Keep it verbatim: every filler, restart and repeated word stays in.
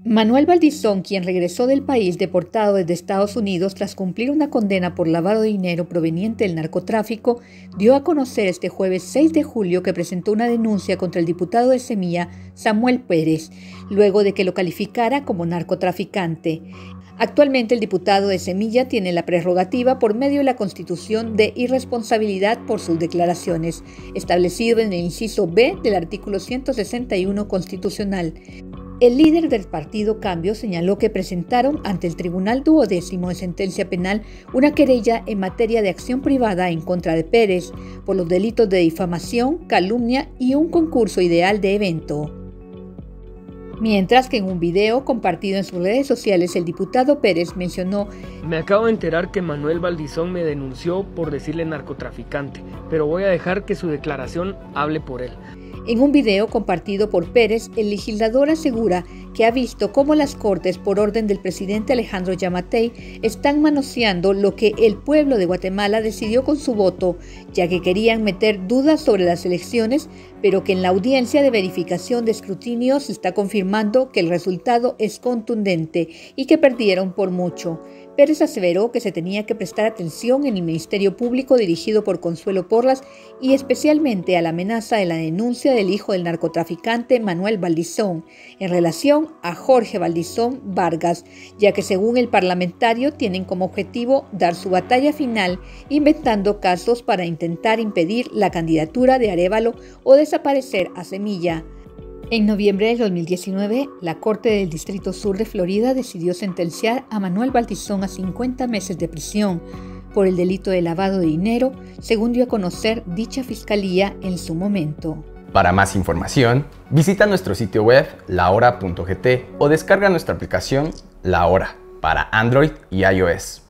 Manuel Valdizón, quien regresó del país deportado desde Estados Unidos tras cumplir una condena por lavado de dinero proveniente del narcotráfico, dio a conocer este jueves seis de julio que presentó una denuncia contra el diputado de Semilla, Samuel Pérez, luego de que lo calificara como narcotraficante. Actualmente el diputado de Semilla tiene la prerrogativa por medio de la Constitución de irresponsabilidad por sus declaraciones, establecido en el inciso B del artículo ciento sesenta y uno constitucional. El líder del partido Cambio señaló que presentaron ante el Tribunal Duodécimo de Sentencia Penal una querella en materia de acción privada en contra de Pérez por los delitos de difamación, calumnia y un concurso ideal de evento. Mientras que en un video compartido en sus redes sociales el diputado Pérez mencionó: "Me acabo de enterar que Manuel Valdizón me denunció por decirle narcotraficante, pero voy a dejar que su declaración hable por él". En un video compartido por Pérez, el legislador asegura que ha visto cómo las Cortes, por orden del presidente Alejandro Yamatei, están manoseando lo que el pueblo de Guatemala decidió con su voto, ya que querían meter dudas sobre las elecciones, pero que en la audiencia de verificación de escrutinio se está confirmando que el resultado es contundente y que perdieron por mucho. Pérez aseveró que se tenía que prestar atención en el Ministerio Público dirigido por Consuelo Porras y especialmente a la amenaza de la denuncia del hijo del narcotraficante Manuel Valdizón en relación a Jorge Valdizón Vargas, ya que según el parlamentario tienen como objetivo dar su batalla final inventando casos para intentar impedir la candidatura de Arévalo o desaparecer a Semilla. En noviembre del dos mil diecinueve, la Corte del Distrito Sur de Florida decidió sentenciar a Manuel Valdizón a cincuenta meses de prisión por el delito de lavado de dinero, según dio a conocer dicha fiscalía en su momento. Para más información, visita nuestro sitio web la hora punto g t o descarga nuestra aplicación La Hora para Android y iOS.